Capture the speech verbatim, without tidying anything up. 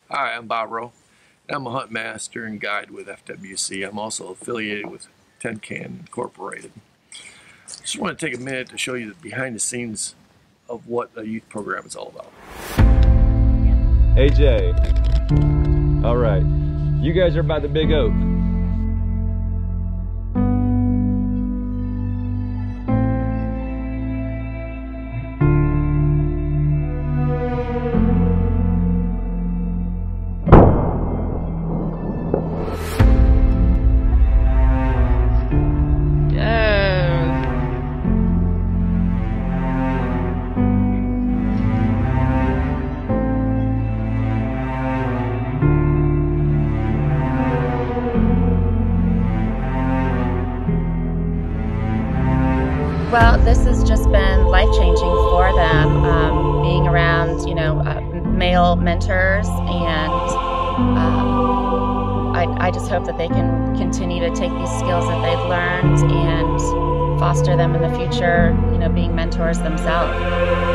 Hi, I'm Bob Rowe. I'm a hunt master and guide with F W C. I'm also affiliated with Tin Can Incorporated. Just want to take a minute to show you the behind the scenes of what a youth program is all about. A J, all right, you guys are by the Big Oak. Well, this has just been life-changing for them, um, being around, you know, uh, male mentors, and um, I, I just hope that they can continue to take these skills that they've learned and foster them in the future, you know, being mentors themselves.